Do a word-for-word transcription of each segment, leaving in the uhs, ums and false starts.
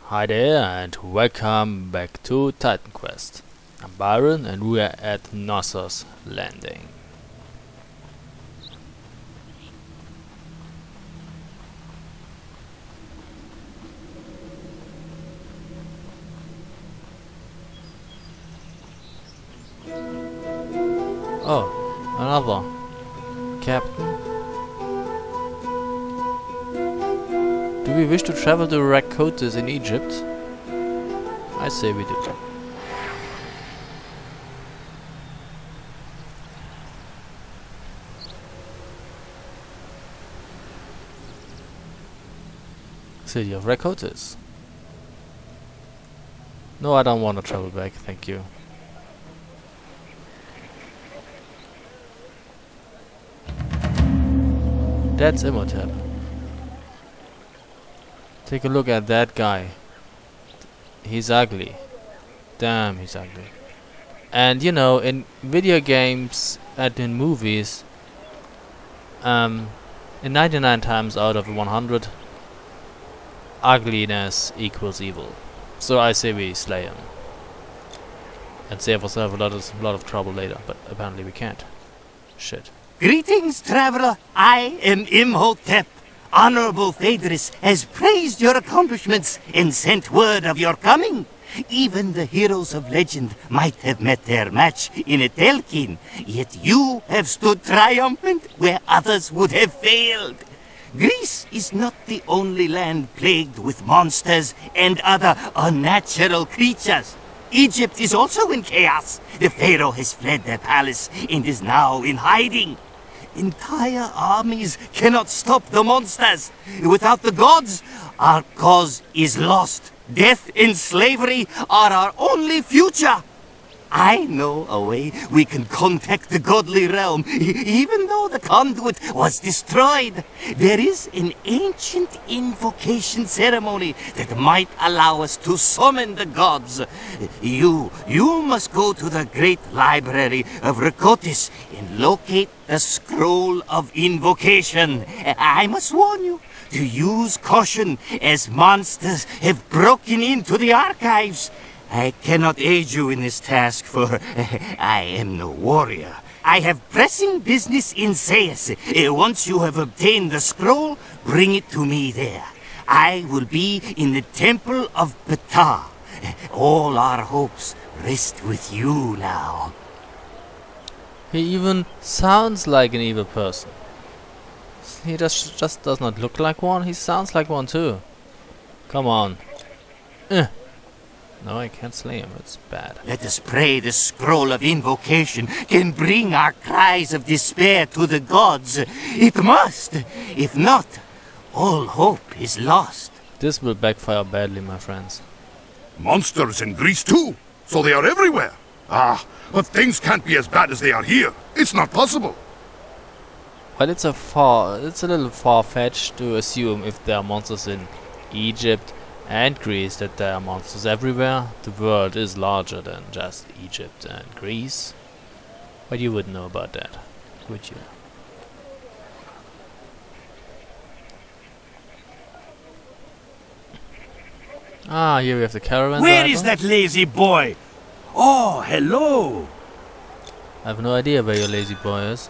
Hi there and welcome back to Titan Quest. I'm Byron and we are at Knossos Landing. Oh, another captain. Do we wish to travel to Rakotis in Egypt? I say we do. City of Rakotis. No, I don't want to travel back, thank you. That's Imhotep. Take a look at that guy. He's ugly. Damn, he's ugly. And you know, in video games and in movies, um, in ninety-nine times out of one hundred, ugliness equals evil. So I say we slay him and save ourselves a lot of, lot of trouble later. But apparently we can't. Shit. Greetings, traveler. I am Imhotep. Honorable Phaedrus has praised your accomplishments and sent word of your coming. Even the heroes of legend might have met their match in Etelkin, yet you have stood triumphant where others would have failed. Greece is not the only land plagued with monsters and other unnatural creatures. Egypt is also in chaos. The pharaoh has fled their palace and is now in hiding. Entire armies cannot stop the monsters. Without the gods, our cause is lost. Death and slavery are our only future. I know a way we can contact the godly realm, even though the conduit was destroyed. There is an ancient invocation ceremony that might allow us to summon the gods. You, you must go to the great library of Rakotis and locate the scroll of invocation. I must warn you to use caution, as monsters have broken into the archives. I cannot aid you in this task, for I am no warrior. I have pressing business in Sais. Once you have obtained the scroll, bring it to me there. I will be in the Temple of Ptah. All our hopes rest with you now. He even sounds like an evil person. He just, just does not look like one, he sounds like one too. Come on. Eh. No, I can't slay him, it's bad. Let us pray the scroll of invocation can bring our cries of despair to the gods. It must! If not, all hope is lost. This will backfire badly, my friends. Monsters in Greece too, so they are everywhere. Ah, but things can't be as bad as they are here. It's not possible. Well, it's a far, it's a little far-fetched to assume if there are monsters in Egypt and Greece that there are monsters everywhere. The world is larger than just Egypt and Greece. But you wouldn't know about that, would you? Ah, here we have the caravan. Where is that lazy boy? Oh, hello. I have no idea where your lazy boy is.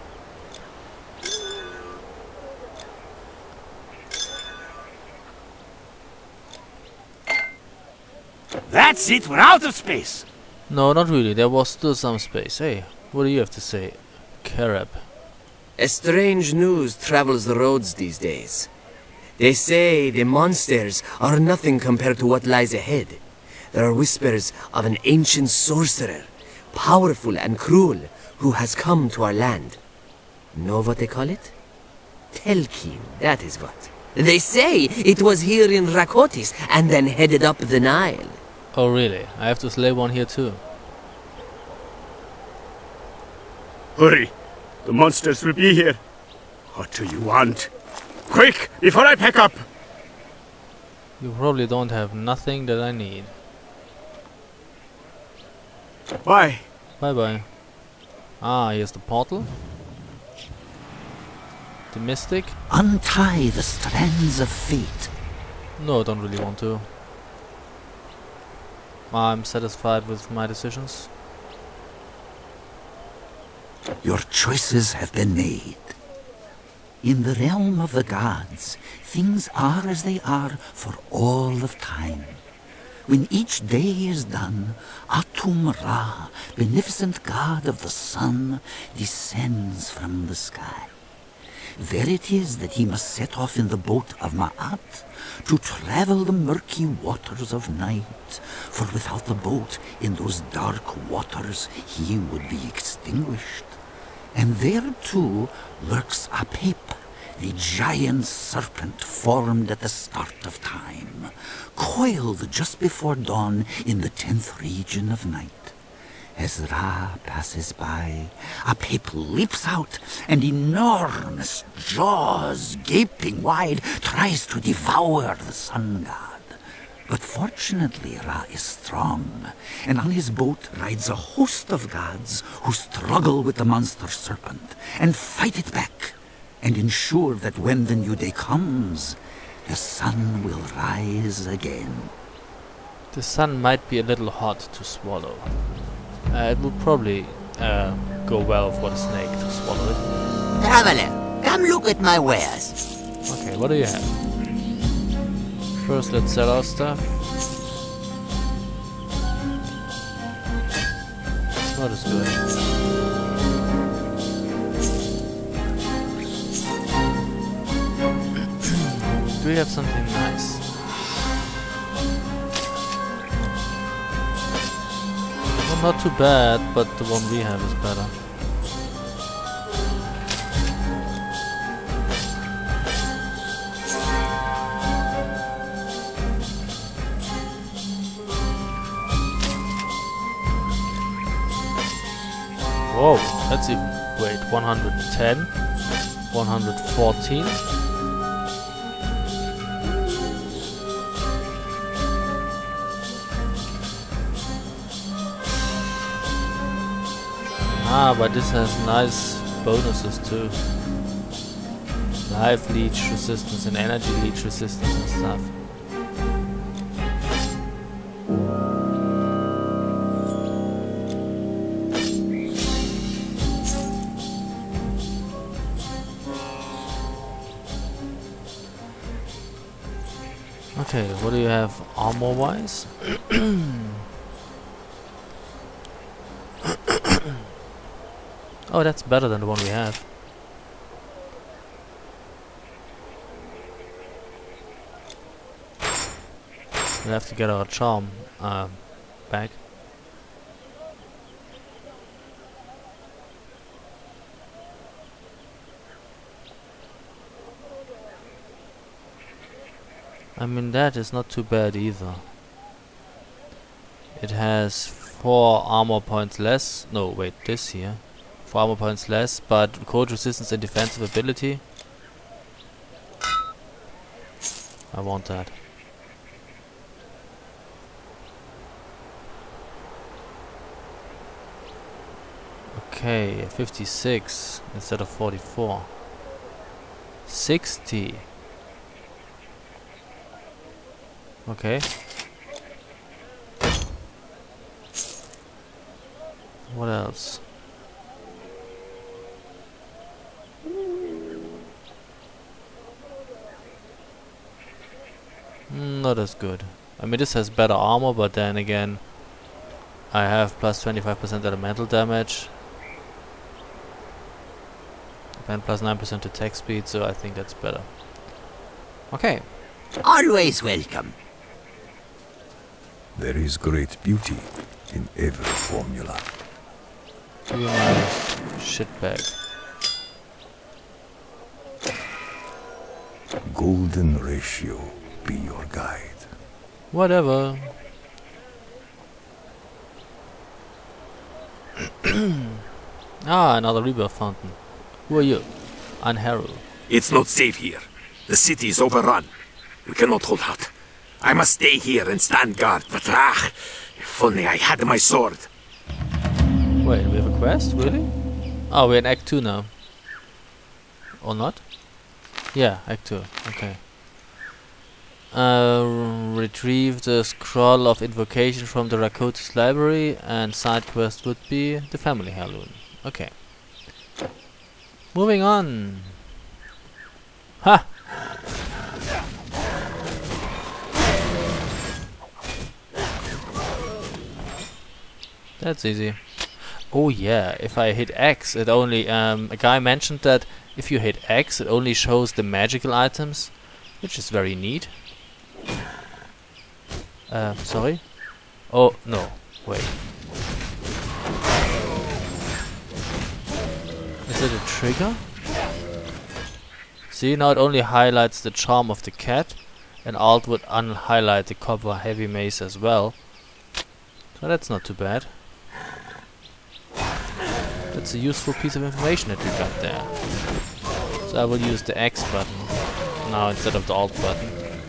That's it, we're out of space. No, not really. There was still some space. Hey, what do you have to say, Carib? A strange news travels the roads these days. They say the monsters are nothing compared to what lies ahead. There are whispers of an ancient sorcerer, powerful and cruel, who has come to our land. Know what they call it? Telkin, that is what. They say it was here in Rakotis and then headed up the Nile. Oh really? I have to slay one here too. Hurry! The monsters will be here. What do you want? Quick, before I pack up! You probably don't have nothing that I need. Bye. Bye bye. Ah, here's the portal. The mystic. Untie the strands of fate. No, I don't really want to. I'm satisfied with my decisions. Your choices have been made. In the realm of the gods, things are as they are for all of time. When each day is done, Atum Ra, beneficent god of the sun, descends from the sky. There it is that he must set off in the boat of Ma'at to travel the murky waters of night, for without the boat in those dark waters he would be extinguished. And there too lurks Apep, the giant serpent formed at the start of time, coiled just before dawn in the tenth region of night. As Ra passes by, Apep leaps out, and enormous jaws, gaping wide, tries to devour the sun god. But fortunately Ra is strong, and on his boat rides a host of gods who struggle with the monster serpent, and fight it back, and ensure that when the new day comes, the sun will rise again. The sun might be a little hot to swallow. Uh, it would probably uh, go well for the snake to swallow it. Traveler, come look at my wares. Okay, what do you have? First, let's sell our stuff. Not as good. Do we have something nice? Well, not too bad, but the one we have is better. Whoa, that's even, wait, one hundred ten, one hundred fourteen. Ah, but this has nice bonuses too. Life leech resistance and energy leech resistance and stuff. Okay, what do you have armor wise? Oh, that's better than the one we have. We'll have to get our charm uh, back. I mean, that is not too bad either. It has four armor points less. No, wait, this here. Four armor points less, but cold resistance and defensive ability. I want that. Okay, fifty-six instead of forty-four. sixty. Okay. What else? Mm, not as good. I mean, this has better armor, but then again, I have plus twenty-five percent elemental damage and plus nine percent attack speed, so I think that's better. Okay. Always welcome. There is great beauty in every formula. Give me my shit bag. Golden ratio be your guide. Whatever. Ah, another rebirth fountain. Who are you? Anharu. It's not safe here. The city is overrun. We cannot hold out. I must stay here and stand guard, but ah, if only I had my sword. Wait, we have a quest? Really? Oh, we're in Act two now. Or not? Yeah, Act two. Okay. Uh, retrieve the scroll of invocation from the Rakotis library, and side quest would be the family heirloom. Okay. Moving on. Ha! That's easy. Oh yeah, if I hit X, it only, um, a guy mentioned that if you hit X, it only shows the magical items, which is very neat. Uh, sorry? Oh, no, wait. Is it a trigger? See, now it only highlights the charm of the cat, and Alt would unhighlight the copper heavy mace as well. So that's not too bad. That's a useful piece of information that we got there. So I will use the X button now instead of the Alt button.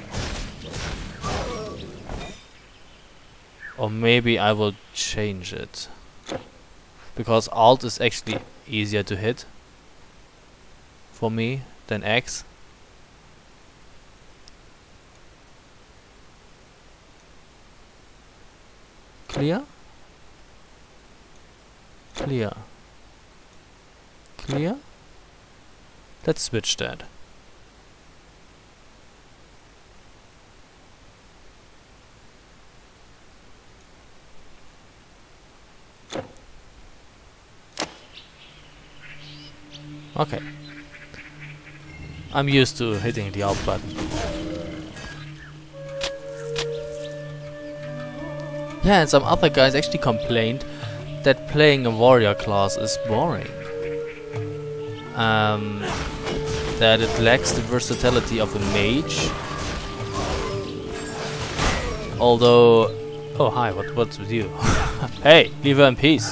Or maybe I will change it. Because Alt is actually easier to hit for me than X. Clear? Clear. Clear? Let's switch that. Okay. I'm used to hitting the Alt button. Yeah, and some other guys actually complained that playing a warrior class is boring. Um, that it lacks the versatility of a mage. Although... Oh hi, what, what's with you? Hey, leave her in peace.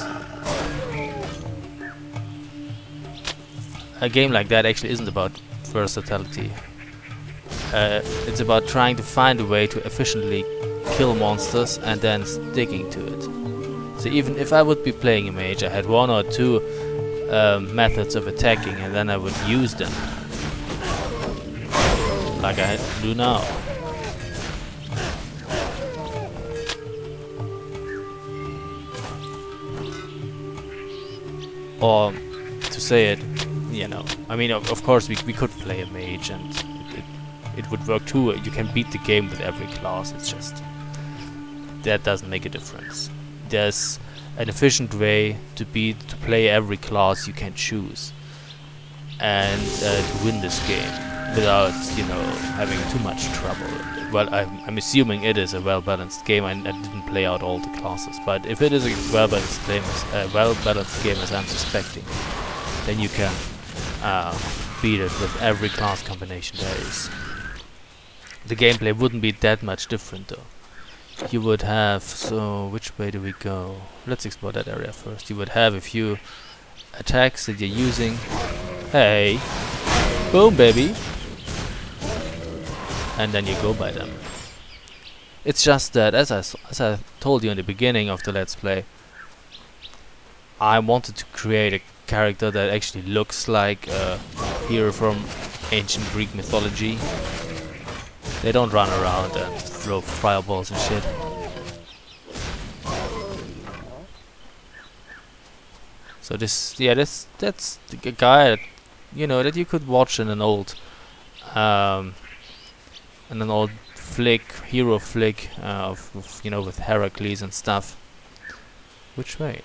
A game like that actually isn't about versatility. Uh, it's about trying to find a way to efficiently kill monsters and then sticking to it. So even if I would be playing a mage, I had one or two um, methods of attacking and then I would use them. Like I do now. Or, to say it, you know, I mean, of, of course we, we could play a mage and it, it, it would work too. You can beat the game with every class, it's just... that doesn't make a difference. There's an efficient way to beat, to play every class you can choose. And uh, to win this game without, you know, having too much trouble. Well, I'm, I'm assuming it is a well-balanced game. I, I didn't play out all the classes, but if it is a well-balanced game, a well-balanced game as I'm suspecting, then you can uh, beat it with every class combination there is. The gameplay wouldn't be that much different though. You would have, so which way do we go? Let's explore that area first. You would have a few attacks that you're using. Hey, boom baby. And then you go by them. It's just that, as I, as I told you in the beginning of the Let's Play, I wanted to create a character that actually looks like a hero from ancient Greek mythology. They don't run around and throw fireballs and shit. So this, yeah, this that's the guy that, you know, that you could watch in an old, um, in an old flick, hero flick, uh, of, of, you know, with Heracles and stuff. Which way?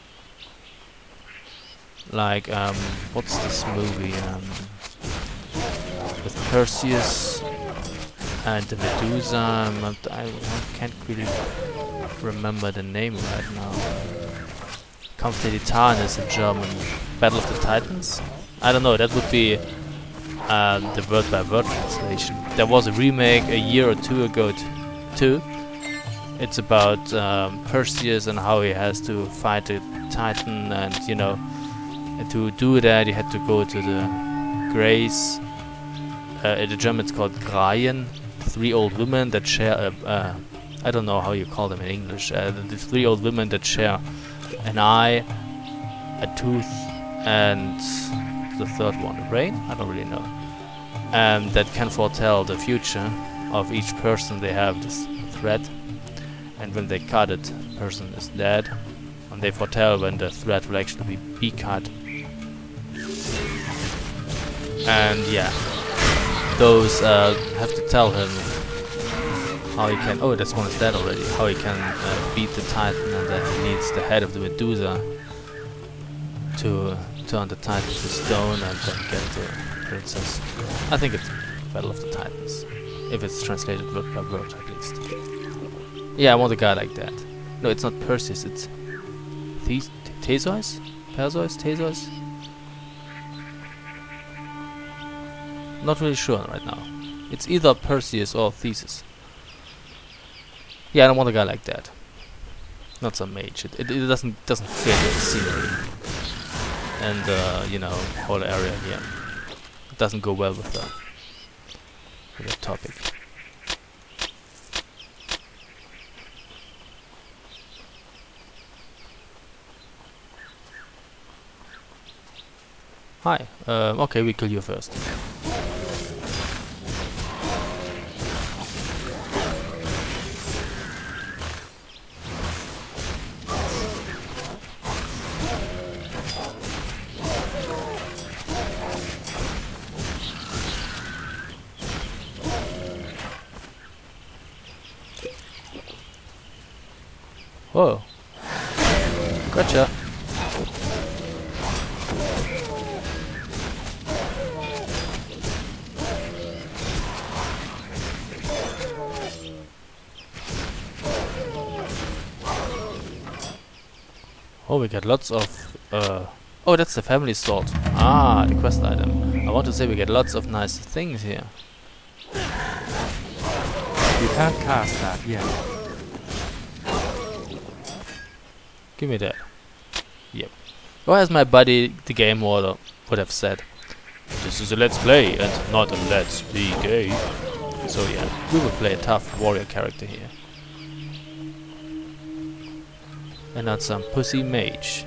Like, um, what's this movie? Um, with Perseus and the Medusa. I'm not, I, I can't really remember the name right now. Kampf der Titanen is in German. Battle of the Titans? I don't know, that would be um, the word by word translation. There was a remake a year or two ago t too. It's about um, Perseus and how he has to fight a Titan, and you know, and to do that he had to go to the Greys. Uh, in the German it's called Greien. Three old women that share a, uh, I don't know how you call them in English, uh, the, the three old women that share an eye, a tooth, and the third one, a brain? I don't really know. Um, that can foretell the future, of each person they have this thread, and when they cut it, the person is dead, and they foretell when the thread will actually be, be cut. And yeah, those uh, have to tell him how he can. Oh, this one is dead already. How he can uh, beat the Titan, and that he needs the head of the Medusa to turn the Titan to stone and then get the princess. I think it's Battle of the Titans, if it's translated word by word at least. Yeah, I want a guy like that. No, it's not Perseus. It's Thes Theseus, Perseus, Theseus. Not really sure right now. It's either Perseus or Theseus. Yeah, I don't want a guy like that. Not some mage. It, it, it doesn't doesn't fit with the scenery and uh, you know, whole area here. It doesn't go well with the with the topic. Hi. Um, okay, we kill you first. Whoa. Gotcha. Oh, we get lots of... Uh, oh, that's the family sword. Ah, the quest item. I want to say we get lots of nice things here. You can't cast that yet. Give me that. Yep. Or as my buddy, the game warder, would have said, this is a let's play and not a let's be gay. So yeah, we will play a tough warrior character here. And not some pussy mage.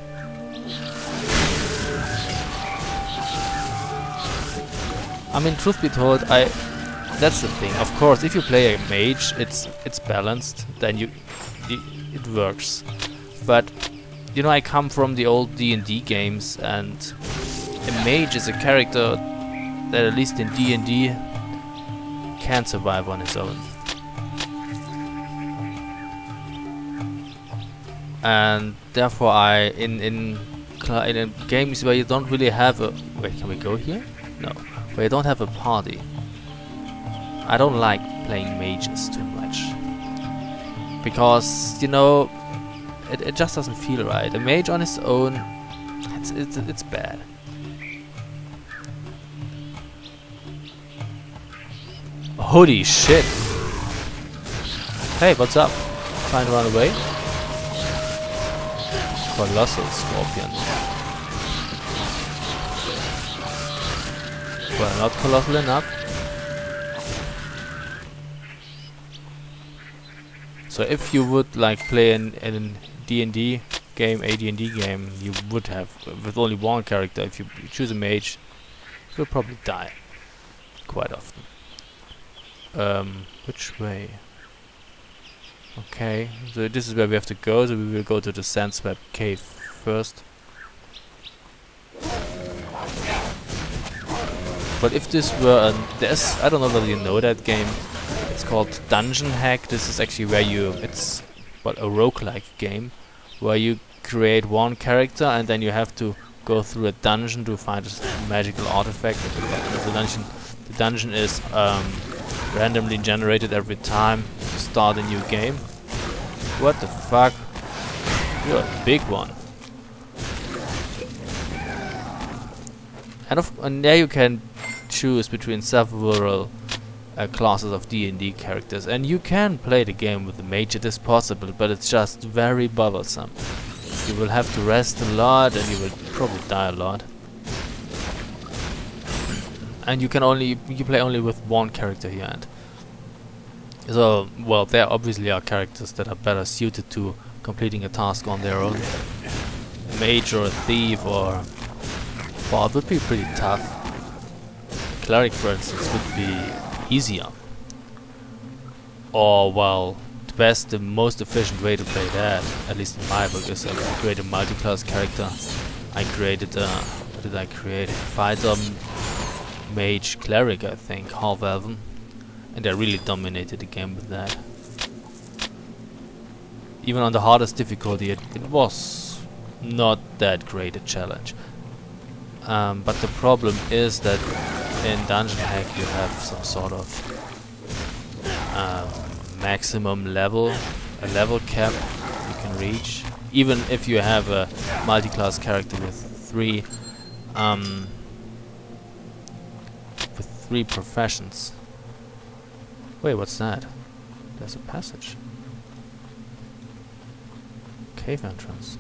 I mean, truth be told, I... That's the thing. Of course, if you play a mage, it's it's balanced, then you... you it works. But, you know, I come from the old D and D games, and a mage is a character that at least in D and D can survive on its own. And therefore I, in, in, in, in games where you don't really have a... Wait, can we go here? No. Where you don't have a party. I don't like playing mages too much. Because, you know... It, it just doesn't feel right. A mage on his own, it's it's it's bad. Holy shit! Hey, what's up? Trying to run away? Colossal Scorpion. Well, not colossal enough. So if you would like play an, an D and D game, a D and D game, you would have, with only one character, if you choose a mage, you'll probably die quite often. Um, which way? Okay, so this is where we have to go, so we will go to the Sandswept Cave first. But if this were an... There's, I don't know whether you know that game. It's called Dungeon Hack. This is actually where you... It's, well, a roguelike game, where you create one character and then you have to go through a dungeon to find a magical artifact. The dungeon, the dungeon is um, randomly generated every time you start a new game. What the fuck? You're a big one. And, of, and there you can choose between several uh, classes of D and D characters, and you can play the game with the mage. It is possible, but it's just very bothersome. You will have to rest a lot, and you will probably die a lot. And you can only you play only with one character here, and so well, there obviously are characters that are better suited to completing a task on their own. A mage or a thief, or well, it would be pretty tough. Cleric, for instance, would be easier. Or, well, the best, the most efficient way to play that, at least in my book, is I create a multi-class character. I created a... what did I create? Fighter, mage, cleric, I think, half-elven. And I really dominated the game with that. Even on the hardest difficulty, it, it was not that great a challenge. Um, but the problem is that in Dungeon Hack you have some sort of um, maximum level, a level cap you can reach. Even if you have a multi-class character with three, um, with three professions. Wait, what's that? There's a passage. Cave entrance.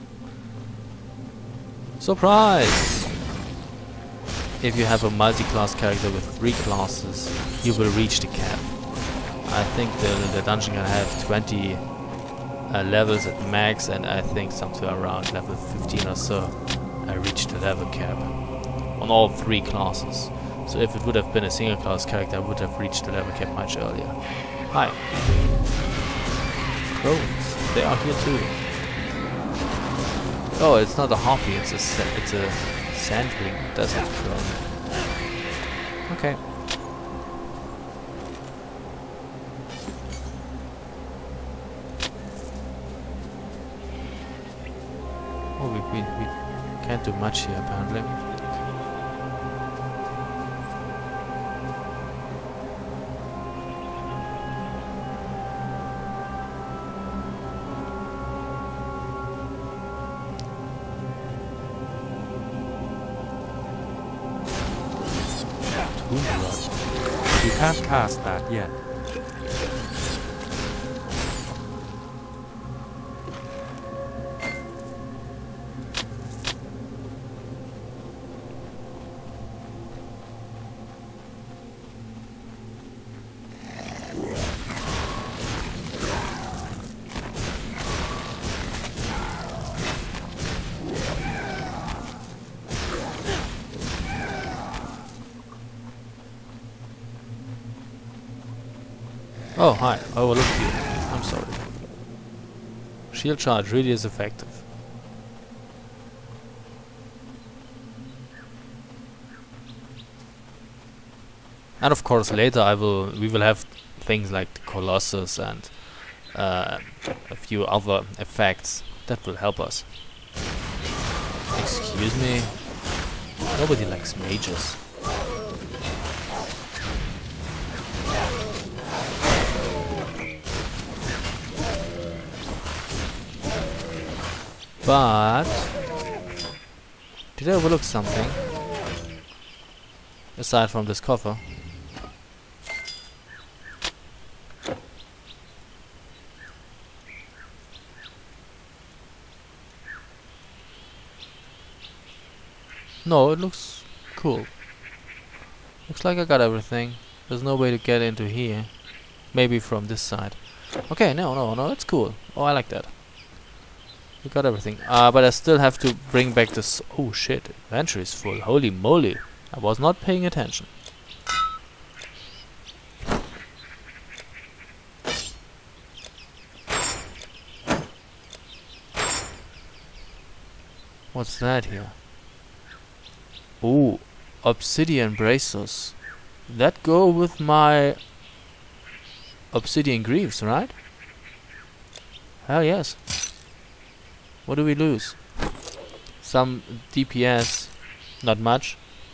Surprise! If you have a multi-class character with three classes, you will reach the cap. I think the, the dungeon can have twenty uh, levels at max, and I think something around level fifteen or so I reached the level cap on all three classes. So if it would have been a single class character, I would have reached the level cap much earlier. Hi. Crows. They are here too. Oh, it's not a harpy, it's a sa it's a sandwing desert crone. Okay. Oh, we, we, we can't do much here apparently. You can't cast that yet. Oh, hi. I overlooked you. I'm sorry. Shield charge really is effective. And of course later I will we will have things like the Colossus and uh, a few other effects that will help us. Excuse me? Nobody likes mages. But did I overlook something aside from this coffer? No, it looks cool. Looks like I got everything. There's no way to get into here. Maybe from this side. Okay, no, no, no, that's cool. Oh, I like that. We got everything. Uh, but I still have to bring back this... Oh shit, inventory is full. Holy moly. I was not paying attention. What's that here? Ooh, obsidian braces. That go with my obsidian greaves, right? Hell yes. What do we lose? Some D P S, not much.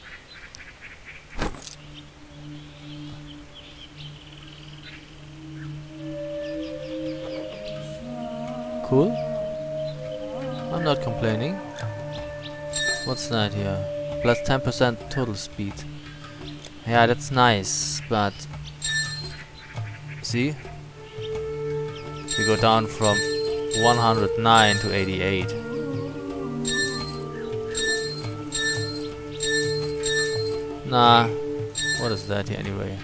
Cool. I'm not complaining. What's that here? Plus ten percent total speed. Yeah, that's nice, but see? We go down from one hundred nine to eighty-eight. Nah, what is that here anyway?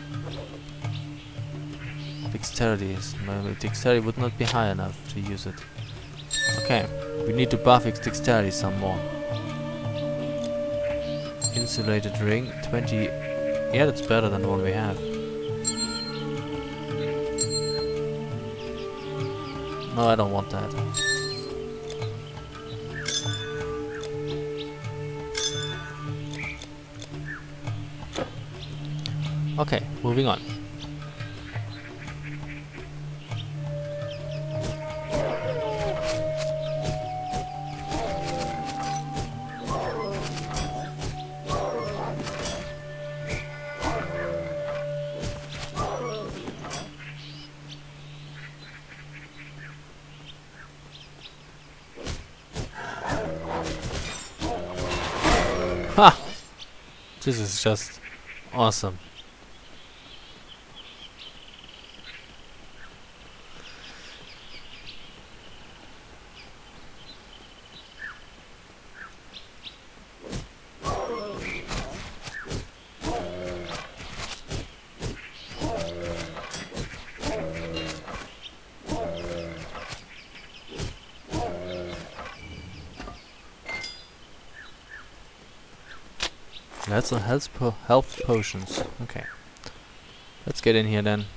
Dexterity is maybe dexterity would not be high enough to use it. Okay, we need to buff its dexterity some more. Insulated ring, twenty. Yeah, that's better than the one we have. No, I don't want that. Okay, moving on. Ha! This is just awesome. That's a health po health potions. Okay. Let's get in here then.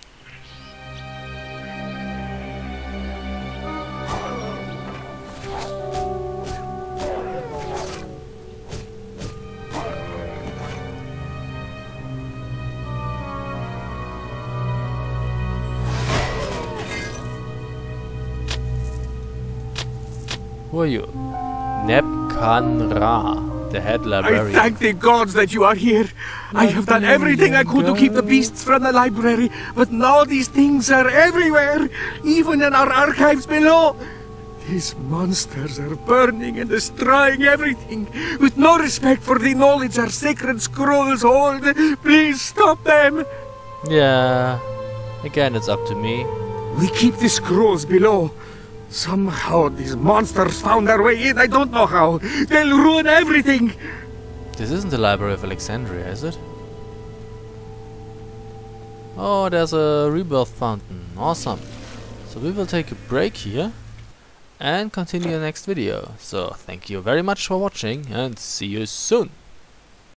Who are you? Nebkan-Ra. The head librarian. I thank the gods that you are here. I have done everything I could to keep the beasts from the library, but now these things are everywhere, even in our archives below. These monsters are burning and destroying everything, with no respect for the knowledge our sacred scrolls hold. Please stop them. Yeah. Again, it's up to me. We keep the scrolls below. Somehow these monsters found their way in. I don't know how. They'll ruin everything. This isn't the Library of Alexandria, is it? Oh, there's a rebirth fountain. Awesome. So we will take a break here and continue the next video. So thank you very much for watching and see you soon.